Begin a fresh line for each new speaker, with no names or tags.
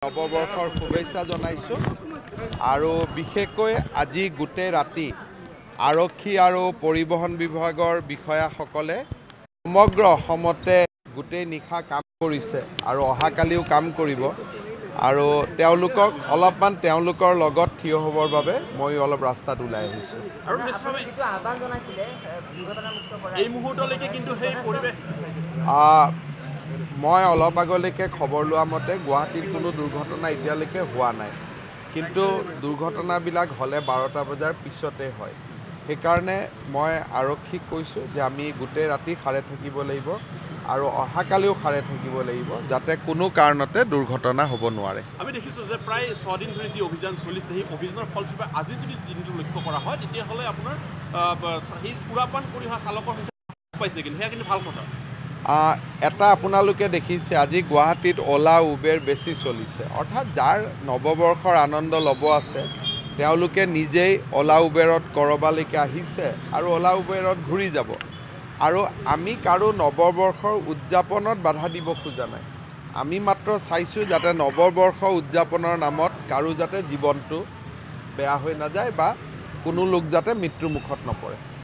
নৱবৰ্ষৰ শুভেচ্ছা জনাইছোঁ আৰু বিশেষকৈ আজি গোটেই ৰাতি আৰক্ষী আৰু পৰিবহণ বিভাগৰ বিষয়াসকলে সমগ্ৰ অসমতে গোটেই নিশা কাম কৰিছে আৰু অহাকালিও কাম কৰিব আৰু তেওঁলোকক অলপমান তেওঁলোকৰ লগত থিয় হ'বৰ বাবে মই অলপ ৰাস্তাত ওলাই আহিছোঁ।
আৰু যিটো আহ্বান জনাইছিলে দুৰ্ঘটনামুক্ত কৰা এই মুহূৰ্তলৈকে কিন্তু সেই পৰিৱেশ
মই অলপ আগলৈকে খবৰ লোৱা মতে গুৱাহাটীত কোনো দুৰ্ঘটনা এতিয়ালৈকে হোৱা নাই, কিন্তু দুৰ্ঘটনাবিলাক হ'লে 12টা বজাৰ পিছতে হয়। সেইকাৰণে মই আৰক্ষীক কৈছোঁ যে আমি গোটেই ৰাতি সাৰে থাকিব লাগিব আৰু অহাকালিও সাৰে থাকিব লাগিব যাতে কোনো কাৰণতে দুৰ্ঘটনা হ'ব নোৱাৰে।
আমি দেখিছোঁ যে প্ৰায় 6 দিন ধৰি যি অভিযান চলিছে সেই অভিযানৰ ফলস্বৰূপে আজি যদি দিনটো লক্ষ্য কৰা হয় তেতিয়াহ'লে আপোনাৰ সেই সুৰাপান কৰি অহা চালকৰ সংখ্যা পাইছে, কিন্তু সেয়া কিন্তু ভাল কথা।
এটা আপোনালোকে দেখিছে আজি গুৱাহাটীত অ'লা উবেৰ বেছি চলিছে, অৰ্থাৎ যাৰ নৱবৰ্ষৰ আনন্দ ল'ব আছে তেওঁলোকে নিজেই অ'লা উবেৰত ক'ৰবালৈকে আহিছে আৰু অ'লা উবেৰত ঘূৰি যাব আৰু আমি কাৰো নৱবৰ্ষৰ উদযাপনত বাধা দিব খোজা নাই। আমি মাত্ৰ চাইছোঁ যাতে নৱবৰ্ষ উদযাপনৰ নামত কাৰো যাতে জীৱনটো বেয়া হৈ নাযায় বা কোনো লোক যাতে মৃত্যুমুখত নপৰে।